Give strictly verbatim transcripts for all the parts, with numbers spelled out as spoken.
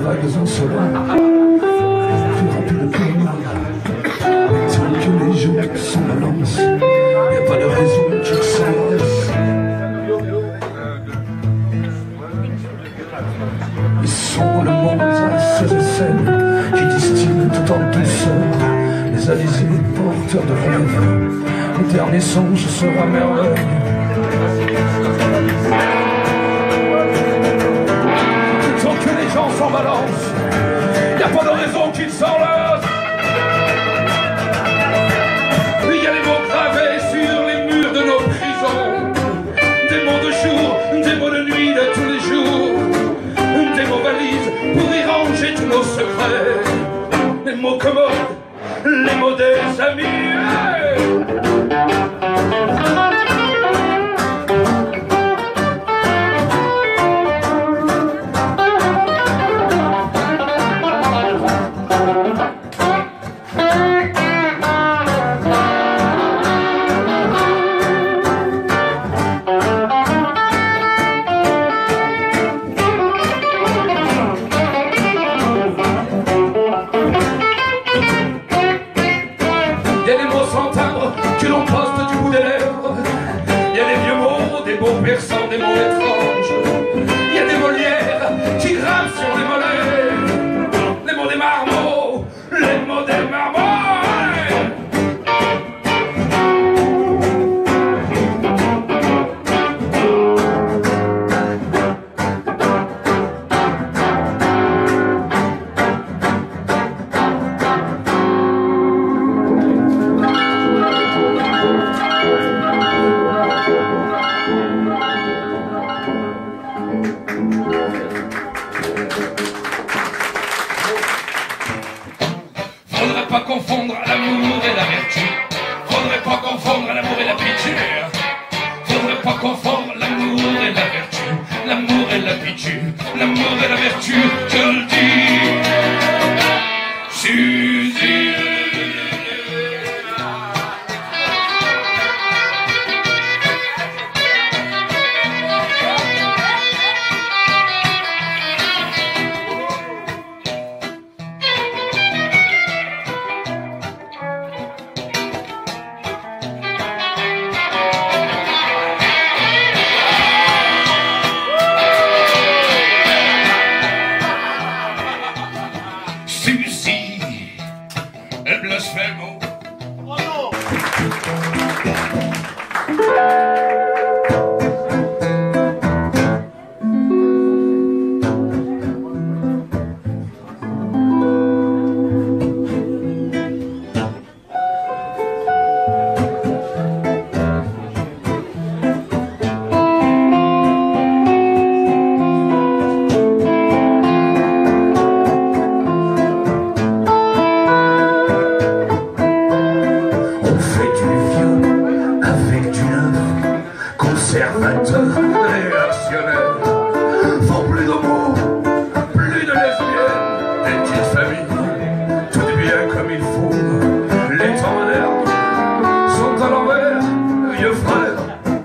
vagues insolentes, plus rapide que le mal. Mais tant que les jours sont balance, y a pas de raison qu'ils s'enlacent. Ils sont le monde à ces scènes qui distillent tout en douceur les alizés porteurs de rêve. Le dernier songe sera merveille. Tant que les gens s'en balancent, y a pas de raison qu'ils s'enlacent. Il y a des mots gravés sur les murs de nos prisons, des mots de jour, des mots de nuit de tous les jours, des mots valises pour y ranger tous nos secrets, les mots commodes, les mots des amis. Il y a des mots sans timbre que l'on poste du bout des lèvres. Il y a des vieux mots, des mots perçants, des mots étranges. Il y a des Molières qui grimpent sur les mollets. Les mots des marmots, les mots des marmots. Faudrait pas confondre l'amour et la vertu. Faudrait pas confondre l'amour et la pitié. Faudrait pas confondre l'amour et la vertu. L'amour et la pitié. L'amour et la vertu, je le dis. Suzy. Suzy, elle blasphème. Oh non. Conservateur, réactionnaire, faut plus d'homos, plus de lesbiennes, des petites familles, tout est bien comme il faut. Les temps modernes sont à l'envers, vieux frère.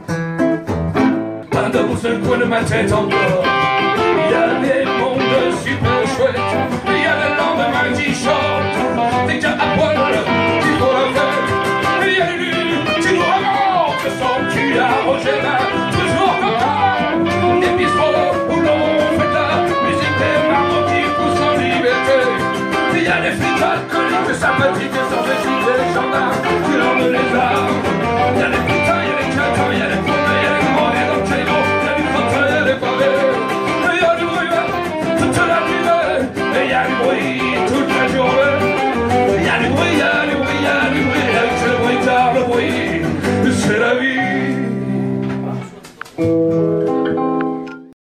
Pas de seul coin de ma tête encore. Il y a des mondes super chouettes, il y a le lendemain qui chantent, des gars à poil qui font la fête. Il y a des lunes qui nous remontent son cul à Roger. Toujours content, des bistrots où l'on fait de la musique, des marmots qui poussent en liberté. Il y a des flics alcooliques sympathiques sans